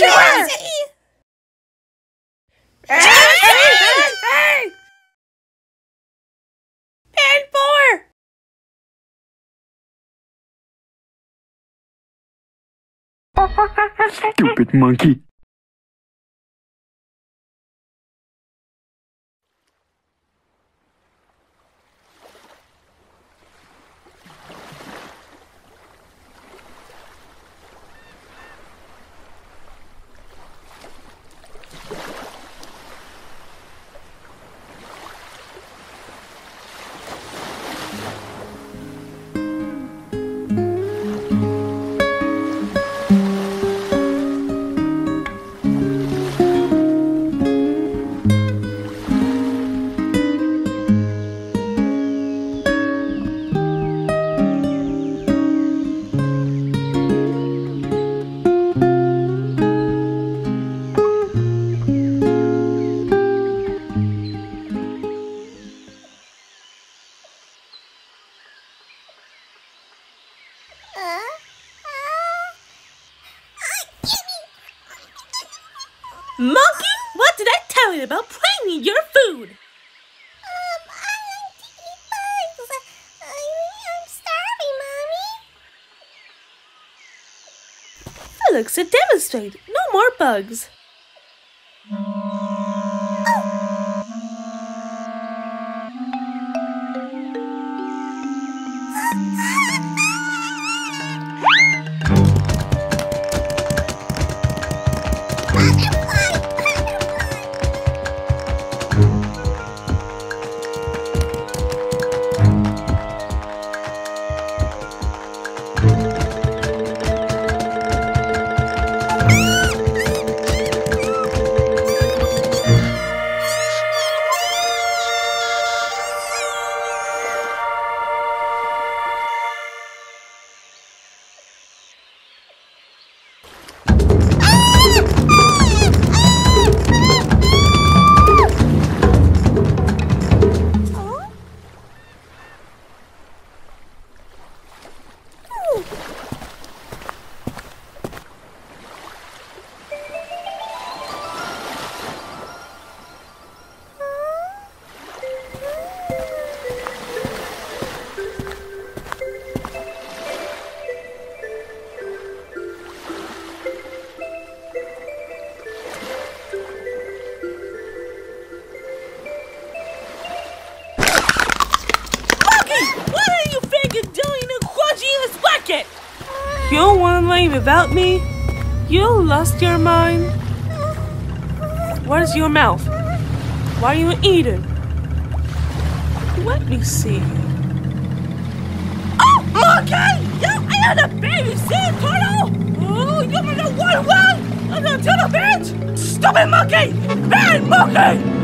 everywhere! Hey! Pen 4! Stupid monkey. Monkey, what did I tell you about playing your food? I like to eat bugs. I'm starving, Mommy. Felix, to demonstrate, no more bugs. You want to leave without me? You lost your mind? Where's your mouth? Why are you eating? Let me see. Oh, monkey! You ate a baby sea turtle! Oh, you mean the one? I'm gonna tell a bitch! Stupid monkey! Bad monkey!